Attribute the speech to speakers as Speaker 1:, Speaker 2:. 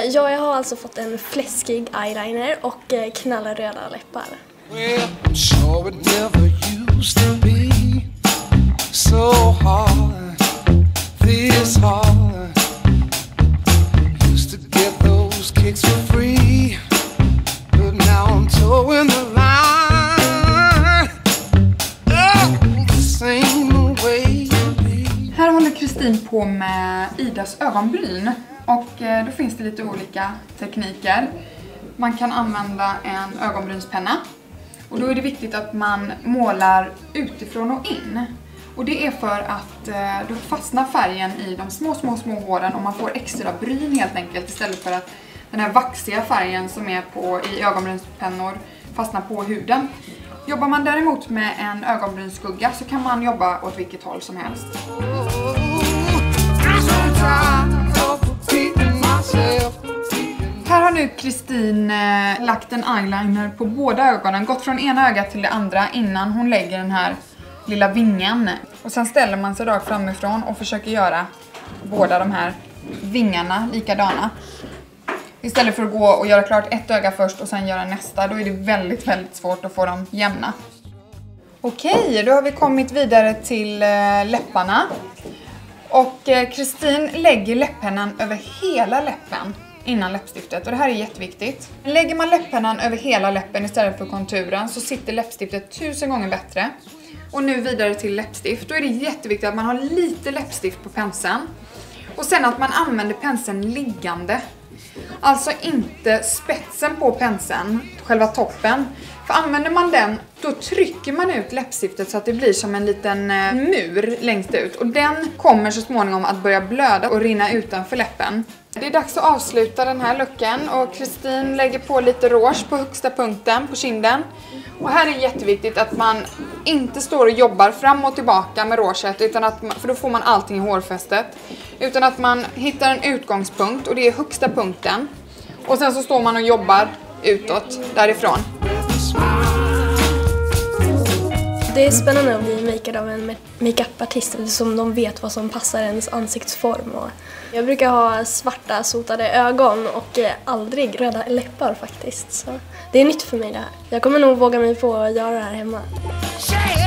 Speaker 1: Jag har alltså fått en fläskig eyeliner och knallröda läppar.
Speaker 2: Well, I'm sure it never used to be so hard, this hard. Used to get those kicks for free, but now I'm towing the line. Oh, this ain't the way you be.
Speaker 3: Här håller Kristin på med Idas ögonbryn. Och då finns det lite olika tekniker. Man kan använda en ögonbrynspenna. Och då är det viktigt att man målar utifrån och in. Och det är för att då fastnar färgen i de små håren och man får extra bryn helt enkelt. Istället för att den här vaxiga färgen som är i ögonbrynspennor fastnar på huden. Jobbar man däremot med en ögonbrynsskugga så kan man jobba åt vilket håll som helst. Här har nu Kristin lagt en eyeliner på båda ögonen. Gått från ena ögat till det andra innan hon lägger den här lilla vingen. Och sen ställer man sig rakt framifrån och försöker göra båda de här vingarna likadana. Istället för att gå och göra klart ett öga först och sen göra nästa. Då är det väldigt svårt att få dem jämna. Okej, då har vi kommit vidare till läpparna. Och Kristin lägger läpppennan över hela läppen innan läppstiftet. Och det här är jätteviktigt. Lägger man läpppennan över hela läppen istället för konturen så sitter läppstiftet 1000 gånger bättre. Och nu vidare till läppstift. Då är det jätteviktigt att man har lite läppstift på penseln. Och sen att man använder penseln liggande. Alltså inte spetsen på penseln, själva toppen. För använder man den, då trycker man ut läppstiftet så att det blir som en liten mur längst ut. Och den kommer så småningom att börja blöda och rinna utanför läppen. Det är dags att avsluta den här looken och Kristin lägger på lite rouge på högsta punkten på kinden. Och här är det jätteviktigt att man inte står och jobbar fram och tillbaka med rouget, utan att för då får man allting i hårfästet. Utan att man hittar en utgångspunkt och det är högsta punkten. Och sen så står man och jobbar utåt därifrån.
Speaker 1: Det är spännande att bli makead av en makeup-artist eftersom de vet vad som passar ens ansiktsform. Jag brukar ha svarta sotade ögon och aldrig röda läppar faktiskt. Så det är nytt för mig det här. Jag kommer nog våga mig på att göra det här hemma.